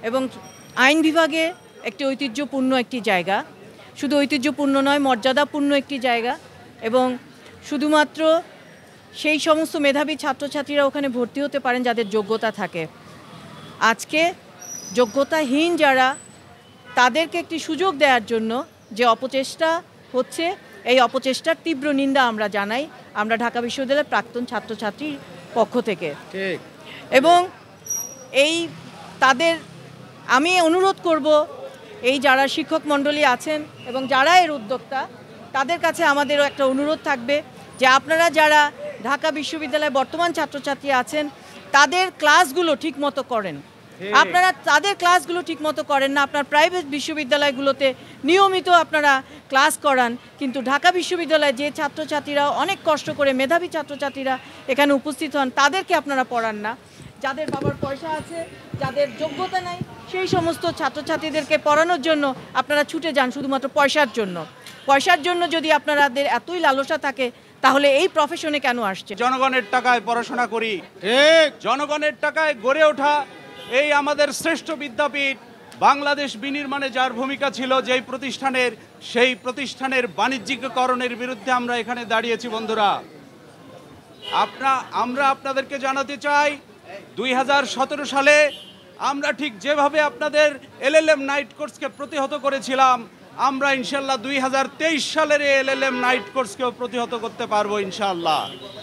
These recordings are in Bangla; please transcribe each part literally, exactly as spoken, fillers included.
এবং আইন বিভাগে একটি ঐতিহ্যপূর্ণ একটি জায়গা, শুধু ঐতিহ্যপূর্ণ নয় মর্যাদাপূর্ণ একটি জায়গা, এবং শুধুমাত্র সেই সমস্ত মেধাবী ছাত্রছাত্রীরা ওখানে ভর্তি হতে পারেন যাদের যোগ্যতা থাকে। আজকে যোগ্যতাহীন যারা, তাদেরকে একটি সুযোগ দেওয়ার জন্য যে অপচেষ্টা হচ্ছে, এই অপচেষ্টার তীব্র নিন্দা আমরা জানাই আমরা ঢাকা বিশ্ববিদ্যালয়ের প্রাক্তন ছাত্রছাত্রীর পক্ষ থেকে। ঠিক। এবং এই তাদের আমি অনুরোধ করব, এই যারা শিক্ষক মণ্ডলী আছেন এবং যারা এর উদ্যোক্তা, তাদের কাছে আমাদেরও একটা অনুরোধ থাকবে যে আপনারা যারা ঢাকা বিশ্ববিদ্যালয়ে বর্তমান ছাত্রছাত্রী আছেন তাদের ক্লাসগুলো ঠিকমতো করেন। আপনারা তাদের ক্লাসগুলো ঠিকমতো করেন না, আপনার প্রাইভেট বিশ্ববিদ্যালয়গুলোতে নিয়মিত আপনারা ক্লাস করান, কিন্তু ঢাকা বিশ্ববিদ্যালয়ে যে ছাত্রছাত্রীরা অনেক কষ্ট করে মেধাবী ছাত্রছাত্রীরা এখানে উপস্থিত হন তাদেরকে আপনারা পড়ান না। যাদের বাবার পয়সা আছে, যাদের যোগ্যতা নাই, সেই সমস্ত ছাত্রছাত্রীদেরকে পড়ানোর জন্য আপনারা ছুটে যান শুধুমাত্র পয়সার জন্য। পয়সার জন্য যদি আপনাদের এতই লালসা থাকে তাহলে এই প্রফেশনে কেন আসছে? জনগণের টাকায় পড়াশোনা করি, ঠিক, জনগণের টাকায় গড়ে ওঠা এই আমাদের শ্রেষ্ঠ বিদ্যাপীঠ বাংলাদেশ বিনির্মাণে যার ভূমিকা ছিল, যেই প্রতিষ্ঠানের, সেই প্রতিষ্ঠানের বাণিজ্যিকরণের বিরুদ্ধে আমরা এখানে দাঁড়িয়েছি। বন্ধুরা, আপনা আমরা আপনাদেরকে জানাতে চাই, দুই হাজার সতেরো সালে আমরা ঠিক যেভাবে আপনাদের এলএলএম নাইট কোর্সকে প্রতিহত করেছিলাম, আমরা ইনশাল্লাহ দুই হাজার তেইশ সালের এলএলএম নাইট কোর্সকেও প্রতিহত করতে পারবো ইনশাল্লাহ।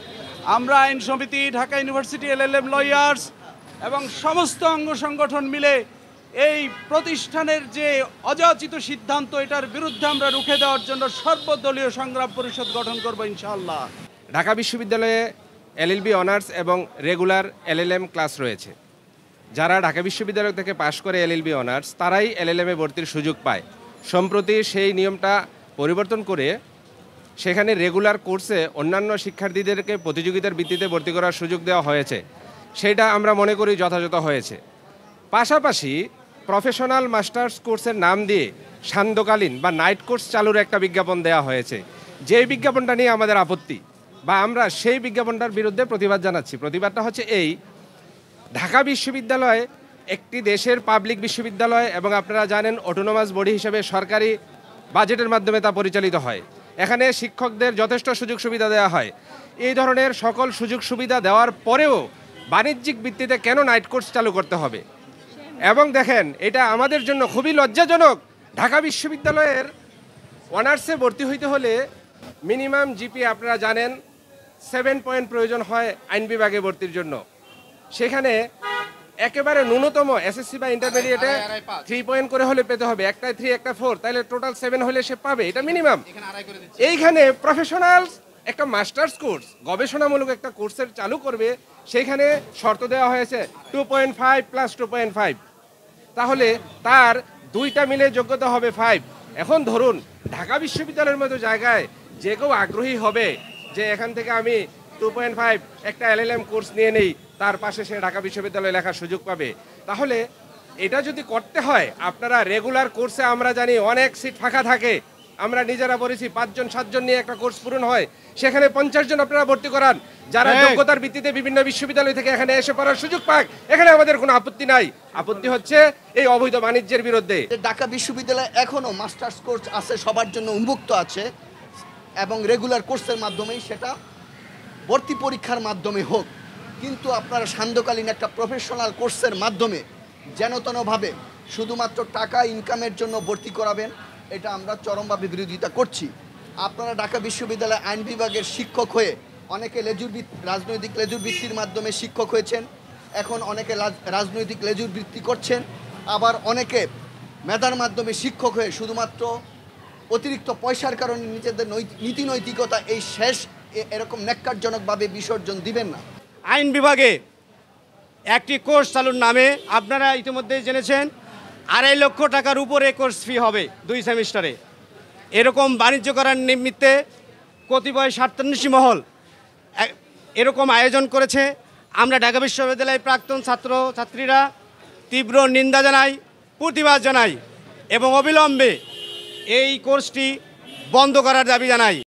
আমরা আইন সমিতি, ঢাকা ইউনিভার্সিটি এলএলএম লয়ার্স এবং সমস্ত অঙ্গ সংগঠন মিলে এই প্রতিষ্ঠানের যে অযাচিত সিদ্ধান্ত, এটার বিরুদ্ধে আমরা রুখে দেওয়ার জন্য সর্বদলীয় সংগ্রাম পরিষদ গঠন করব ইনশাআল্লাহ। ঢাকা বিশ্ববিদ্যালয়ে এলএলবি অনার্স এবং রেগুলার এলএলএম ক্লাস রয়েছে। যারা ঢাকা বিশ্ববিদ্যালয় থেকে পাশ করে এলএলবি অনার্স, তারাই এলএলএমে ভর্তির সুযোগ পায়। সম্প্রতি সেই নিয়মটা পরিবর্তন করে সেখানে রেগুলার কোর্সে অন্যান্য শিক্ষার্থীদেরকে প্রতিযোগিতার ভিত্তিতে ভর্তি করার সুযোগ দেওয়া হয়েছে। সেটা আমরা মনে করি যথাযথ হয়েছে। পাশাপাশি প্রফেশনাল মাস্টার্স কোর্সের নাম দিয়ে সান্ধ্যকালীন বা নাইট কোর্স চালুর একটা বিজ্ঞাপন দেওয়া হয়েছে। যেই বিজ্ঞাপনটা নিয়ে আমাদের আপত্তি, বা আমরা সেই বিজ্ঞাপনটার বিরুদ্ধে প্রতিবাদ জানাচ্ছি। প্রতিবাদটা হচ্ছে এই, ঢাকা বিশ্ববিদ্যালয় একটি দেশের পাবলিক বিশ্ববিদ্যালয় এবং আপনারা জানেন অটোনোমাস বডি হিসেবে সরকারি বাজেটের মাধ্যমে তা পরিচালিত হয়। এখানে শিক্ষকদের যথেষ্ট সুযোগ সুবিধা দেওয়া হয়। এই ধরনের সকল সুযোগ সুবিধা দেওয়ার পরেও বাণিজ্যিক ভিত্তিতে কেন নাইট কোর্স চালু করতে হবে? এবং দেখেন, এটা আমাদের জন্য খুবই লজ্জাজনক। ঢাকা বিশ্ববিদ্যালয়ের অনার্সে ভর্তি হইতে হলে মিনিমাম জিপি আপনারা জানেন সেভেন পয়েন্ট প্রয়োজন হয় আইন বিভাগে ভর্তির জন্য। সেখানে একেবারে ন্যূনতম এসএসসি বা ইন্টারমিডিয়েটে থ্রি পয়েন্ট করে হলে পেতে হবে, একটায় থ্রি একটা ফোর, তাহলে টোটাল সেভেন হলে সে পাবে, এটা মিনিমাম। এইখানে প্রফেশনাল একটা মাস্টার্স কোর্স, গবেষণামূলক একটা কোর্সের চালু করবে, সেইখানে শর্ত দেওয়া হয়েছে two point five plus two point five, তাহলে তার দুইটা মিলে যোগ্যতা হবে ফাইভ। এখন ধরুন ঢাকা বিশ্ববিদ্যালয়ের মতো জায়গায় যে কেউ আগ্রহী হবে যে এখান থেকে আমি টু পয়েন্ট ফাইভ একটা এলএলএম কোর্স নিয়ে নেই, তার পাশে সে ঢাকা বিশ্ববিদ্যালয়ে লেখার সুযোগ পাবে। তাহলে এটা যদি করতে হয়, আপনারা রেগুলার কোর্সে আমরা জানি অনেক সিট ফাঁকা থাকে, আমরা নিজেরা বলেছি পাঁচজন সাতজন নিয়ে একটা কোর্স পূরণ হয়, সেখানে পঞ্চাশ জন আপনারা ভর্তি করান, যারা যোগ্যতার ভিত্তিতে বিভিন্ন বিশ্ববিদ্যালয় থেকে এখানে এসে পড়ার সুযোগ পাক। এখানে আমাদের কোনো আপত্তি নাই। আপত্তি হচ্ছে এই অবৈধ বাণিজ্যের বিরুদ্ধে। ঢাকা বিশ্ববিদ্যালয়ে এখনো মাস্টার্স কোর্স আছে, সবার জন্য উন্মুক্ত আছে, এবং রেগুলার কোর্সের মাধ্যমেই সেটা ভর্তি পরীক্ষার মাধ্যমে হোক, কিন্তু আপনারা সান্ধ্যকালীন একটা প্রফেশনাল কোর্সের মাধ্যমে যেনতেনভাবে শুধুমাত্র টাকা ইনকামের জন্য ভর্তি করাবেন, এটা আমরা চরমভাবে বিরোধিতা করছি। আপনারা ঢাকা বিশ্ববিদ্যালয় আইন বিভাগের শিক্ষক হয়ে অনেকে লেজুর রাজনৈতিক লেজুর বৃত্তির মাধ্যমে শিক্ষক হয়েছেন, এখন অনেকে রাজনৈতিক লেজুর বৃত্তি করছেন, আবার অনেকে মেধার মাধ্যমে শিক্ষক হয়ে শুধুমাত্র অতিরিক্ত পয়সার কারণে নিজেদের নীতি নৈতিকতা এই শেষ এরকম ন্যাক্কারজনকভাবে বিসর্জন দিবেন না। আইন বিভাগে একটি কোর্স চালুর নামে আপনারা ইতিমধ্যেই জেনেছেন আড়াই লক্ষ টাকার উপরে কোর্স ফি হবে দুই সেমিস্টারে। এরকম বাণিজ্য করার নিমিত্তে কতিপয় স্বার্থান্বেষী মহল এরকম আয়োজন করেছে। আমরা ঢাকা বিশ্ববিদ্যালয়ের প্রাক্তন ছাত্র ছাত্রীরা তীব্র নিন্দা জানাই, প্রতিবাদ জানাই এবং অবিলম্বে এই কোর্সটি বন্ধ করার দাবি জানাই।